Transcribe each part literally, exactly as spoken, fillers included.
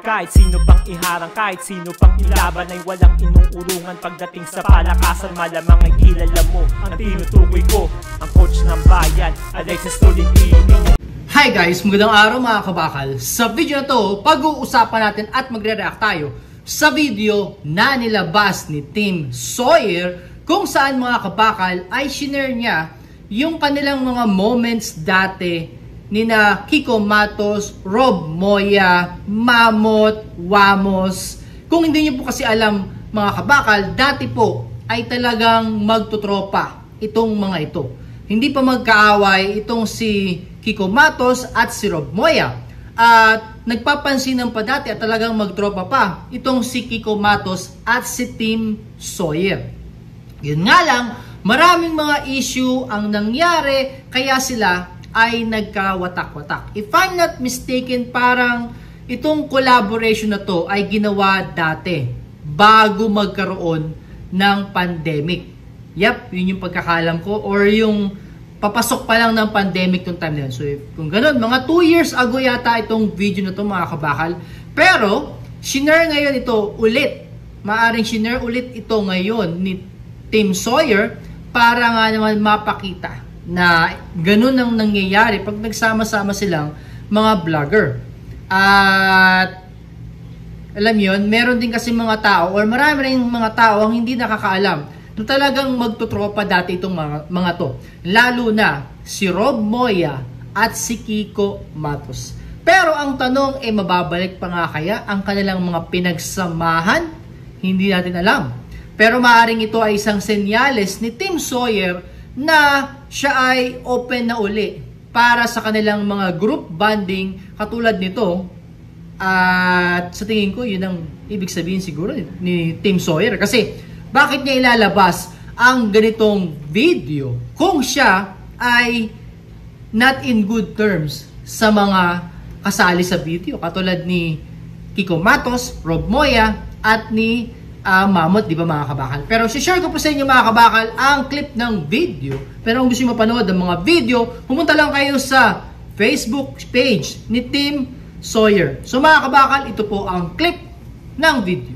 Kahit sino pang iharang, kahit sino pang ilaban, ay walang inuurungan pagdating sa palakasan. Malamang ay kilala mo ang tinutukoy ko, ang coach ng bayan, Alexis Tolentino. Hi guys! Magandang araw mga kabakal. Sa video na to, pag-uusapan natin at magre-react tayo sa video na nilabas ni Tim Sawyer, kung saan mga kabakal ay shinare niya yung kanilang mga moments dati ni na Kiko Matos, Rob Moya, Mamot, Wamos. Kung hindi niyo po kasi alam mga kabakal, dati po ay talagang magtutropa itong mga ito. Hindi pa magkaaway itong si Kiko Matos at si Rob Moya. At nagpapansinan pa dati at talagang magtropa pa itong si Kiko Matos at si Tim Sawyer. Yun nga lang, maraming mga issue ang nangyari kaya sila ay nagkawatak-watak. If I'm not mistaken, parang itong collaboration na to ay ginawa dati bago magkaroon ng pandemic. Yep, yun yung pagkakalam ko, or yung papasok pa lang ng pandemic tong time na yun. So if, kung ganun, mga two years ago yata itong video na to mga kabakal. Pero shinare ngayon ito ulit. Maaring shinare ulit ito ngayon ni Tim Sawyer para nga naman mapakita na ganun ang nangyayari pag nagsama-sama silang mga vlogger. At alam yon, meron din kasi mga tao or marami rin mga tao ang hindi nakakaalam na talagang magtutropa dati itong mga, mga to. Lalo na si Rob Moya at si Kiko Matos. Pero ang tanong ay eh, mababalik pa nga kaya ang kanilang mga pinagsamahan? Hindi natin alam. Pero maaaring ito ay isang senyales ni Tim Sawyer na siya ay open na uli para sa kanilang mga group bonding katulad nito. At sa tingin ko, yun ang ibig sabihin siguro ni, ni Tim Sawyer. Kasi bakit niya ilalabas ang ganitong video kung siya ay not in good terms sa mga kasali sa video katulad ni Kiko Matos, Rob Moya at ni Uh, Mamot, di ba mga kabakal? Pero share ko po sa inyo mga kabakal ang clip ng video. Pero kung gusto nyo mapanood ng mga video, pumunta lang kayo sa Facebook page ni Tim Sawyer. So mga kabakal, ito po ang clip ng video.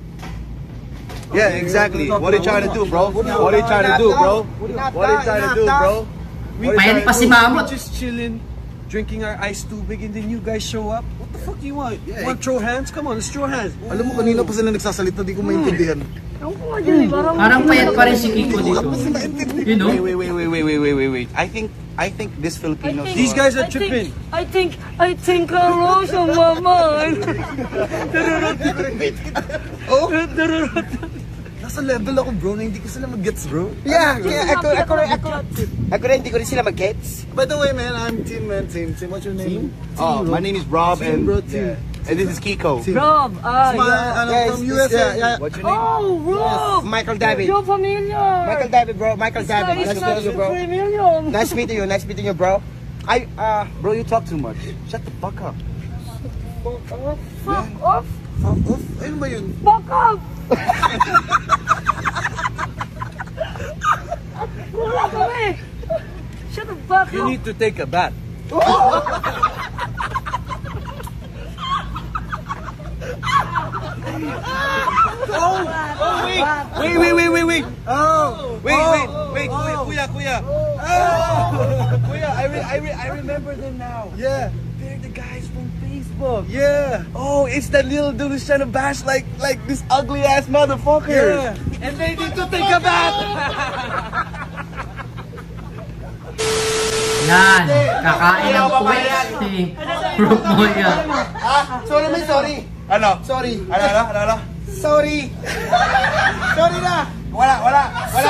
Yeah, exactly. What are you trying to do, bro? What are you trying to do, bro? What are you trying to do, bro? Payan pa si Mamot. Just chilling, drinking our ice tubig, and then you guys show up. What the fuck do you want? You want throw hands? Come on, let's throw hands. Alam mo, kanina pa sila nagsasalita, di ko maintindihan. Parang payat pa rin si Kiko dito. You know? Wait, wait, wait, wait, wait, wait, wait, wait. I think, I think this Filipinos. Think, These guys are tripping. I think, I think I lost my mind. Oh? Nasa level ako, bro, na hindi ko sila mag-gets, bro. Yeah, yeah, ako, ako, ako, ako rin, hindi ko rin sila mag-gets. By the way, man, I'm Tim, man, Tim. Tim, what's your name? Tim? Oh, my name is Rob, Tim, and bro, Tim. Yeah. And this is Kiko. Tim. Rob, ah, My, yeah. ano, Yes, from U S A. yeah, yeah. What's your name? Oh, Rob! Michael David. You're familiar. Michael David, bro. Michael It's David. like- Nice it's to meet you, like bro. three million. Nice meeting you. Nice meeting you, bro. I, uh, Bro, you talk too much. Shut the fuck up. Fuck off. Fuck off. Fuck off? Ayun ba yun? Fuck off. Wala kami. Shut the fuck You up. need to take a bath. Oh, wait, wait, wait, wait, wait, wait. Oh! Wait, oh, wait, wait, oh, wait, kuya, kuya. Oh! Kuya, I, re I, re I remember them now. Yeah, They're the guys from Facebook. yeah, Oh, it's that little dude who's trying to bash like like this ugly ass motherfucker. yeah. And they need to take a bath. Yan, kakain ng puwet si Rob Moya. ah, sorry, man, sorry. Ano? Sorry. Ano, ano, ano, ano? Sorry. Sorry na. Wala, wala, wala.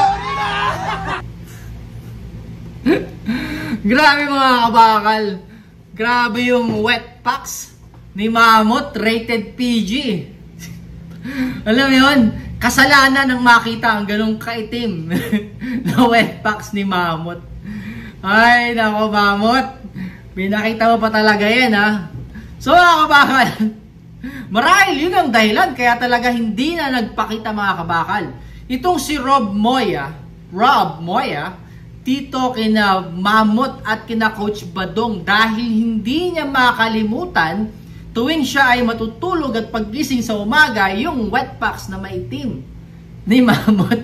Grabe mga kabakal. Grabe yung wet packs ni Mamot, rated P G. Alam mo yun, kasalanan ng makita ang ganong kaitim na wet packs ni Mamot. Ay, nako Mamot. Pinakita mo pa talaga yan, ha? So mga kabakal, marahil yun ang dahilan kaya talaga hindi na nagpakita mga kabakal. Itong si Rob Moya, Rob Moya, dito kina Mamot at kina Coach Badong dahil hindi niya makalimutan tuwing siya ay matutulog at paggising sa umaga, yung Wetpacks na maitim ni Mammoth.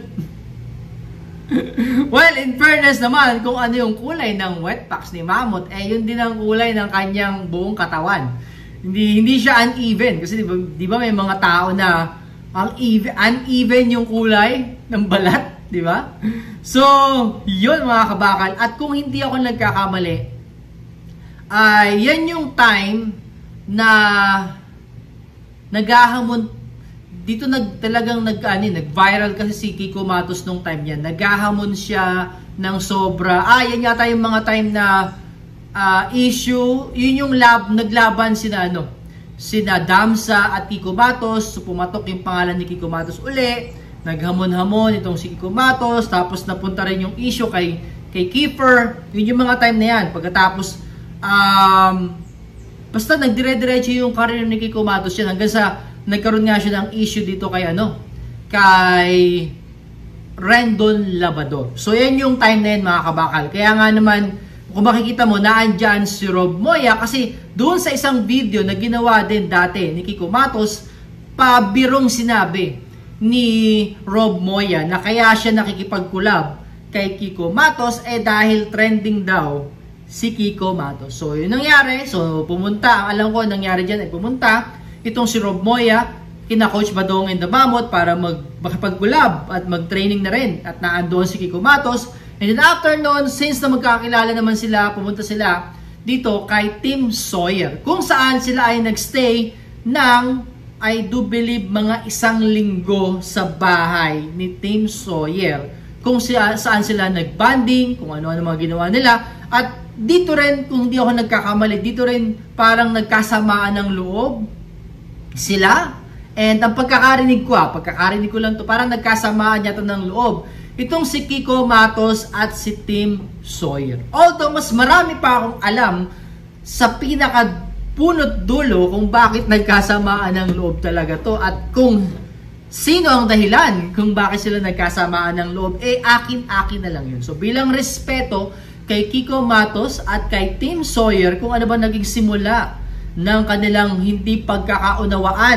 Well, in fairness naman, kung ano yung kulay ng Wetpacks ni Mammoth, eh yun din ang kulay ng kanyang buong katawan. Hindi hindi siya uneven kasi di ba, di ba may mga tao na ang even, uneven yung kulay ng balat, di ba? So, yun mga kabakal. At kung hindi ako nagkakamali, ay uh, yan yung time na naghahamon dito nag talagang nag ano, nag-viral kasi si Kiko Matos nung time niyan. Naghahamon siya ng sobra. Ah, yan yata yung mga time na uh, issue, yun yung lab, naglaban sina ano, sina Damsa at Kiko Matos. So pumatok yung pangalan ni Kiko Matos uli. Naghamon-hamon itong si Kiko Matos, tapos napunta rin yung issue kay kay Kiefer. Yun yung mga time na yan. Pagkatapos um basta nagdire-diretso yung career ni Kiko Matos yan hanggang sa nagkaroon nga siya ng issue dito kay ano, kay Rendon Labador. So yan yung time na yan mga kabakal. Kaya nga naman, kung makikita mo, naandyan si Rob Moya kasi doon sa isang video na ginawa din dati ni Kiko Matos, pabirong sinabi ni Rob Moya na kaya siya nakikipag-collab kay Kiko Matos eh dahil trending daw si Kiko Matos. So yun nangyari. So pumunta, ang alam ko nangyari dyan ay pumunta itong si Rob Moya, kina Coach Badong and the Mammoth para mag makipag-collab at mag-training na rin. At naandoon si Kiko Matos. And then after noon, since na magkakilala naman sila, pumunta sila dito kay Tim Sawyer. Kung saan sila ay nagstay ng, I do believe, mga isang linggo sa bahay ni Tim Sawyer. Kung siya, saan sila nag-bonding, kung ano-ano mga ginawa nila. At dito rin, kung hindi ako nagkakamali, dito rin parang nagkasamaan ng loob sila. And ang pagkakarinig ko, ah, pagkakarinig ko lang to, parang nagkasamaan yata ng loob itong si Kiko Matos at si Tim Sawyer. Although mas marami pa akong alam sa pinaka punot dulo kung bakit nagkasamaan ng loob talaga to at kung sino ang dahilan kung bakit sila nagkasamaan ng loob, eh akin-akin na lang yun. So bilang respeto kay Kiko Matos at kay Tim Sawyer, kung ano ba naging simula ng kanilang hindi pagkakaunawaan,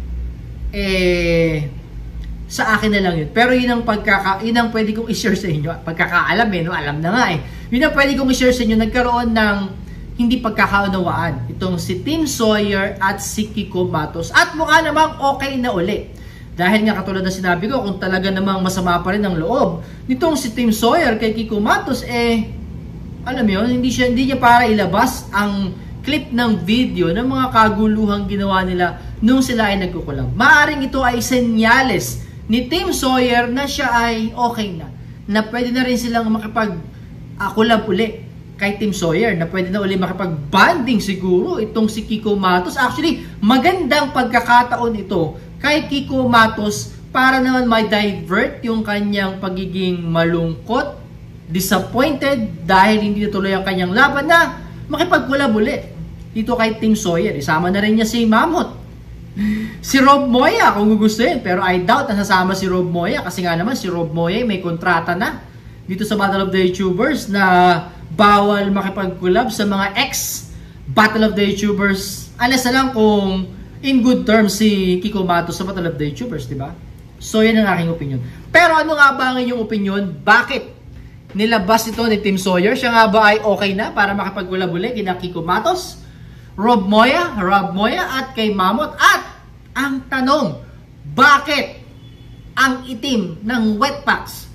eh sa akin na lang yun. Pero yun ang pagkaka yun ang pwede kong i-share sa inyo. Pagkakaalam eh, no? Alam na nga eh. Yun ang pwede kong i-share sa inyo. Nagkaroon ng hindi pagkakaunawaan itong si Tim Sawyer at si Kiko Matos. At mukha namang okay na uli. Dahil nga katulad na sinabi ko, kung talaga namang masama pa rin ang loob nitong si Tim Sawyer kay Kiko Matos, eh alam mo yun, hindi, siya, hindi niya para ilabas ang clip ng video ng mga kaguluhang ginawa nila nung sila ay nagkukulab. Maaring ito ay senyales ni Tim Sawyer na siya ay okay na. Na pwede na rin silang makipag-kulab uh, uli kay Tim Sawyer. Na pwede na uli makipag-banding siguro itong si Kiko Matos. Actually, magandang pagkakataon ito kay Kiko Matos para naman may divert yung kanyang pagiging malungkot, disappointed dahil hindi natuloy ang kanyang laban na makipag-kulab uli dito kay Tim Sawyer. Isama na rin niya si Mammoth, si Rob Moya kung gugustuhin. Pero I doubt na sasama si Rob Moya kasi nga naman si Rob Moya may kontrata na dito sa Battle of the YouTubers na bawal makipag-collab sa mga ex Battle of the YouTubers. Alas na lang kung in good terms si Kiko Matos sa Battle of the YouTubers, di ba? So yan ang aking opinion. Pero ano nga ba ang inyong opinion? Bakit nilabas ito ni Tim Sawyer? Siya nga ba ay okay na para makipag-collab uli kina Kiko Matos, Rob Moya, Rob Moya at kay Mammoth? At ang tanong, bakit ang itim ng Wetpacks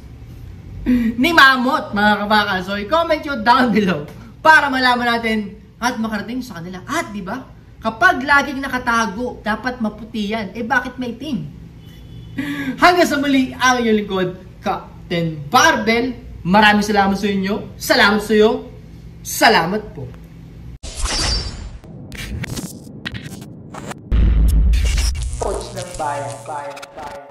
ni Mammoth, mga kabakal? So i-comment nyo down below para malaman natin at makarating sa kanila. At di ba, kapag laging nakatago, dapat maputi yan. Eh bakit may itim? Hanggang sa muli, ang inyong lingkod, Captain Barbell. Maraming salamat sa inyo. Salamat sa iyo. Salamat po. Coach ng bayan, bayan, bayan.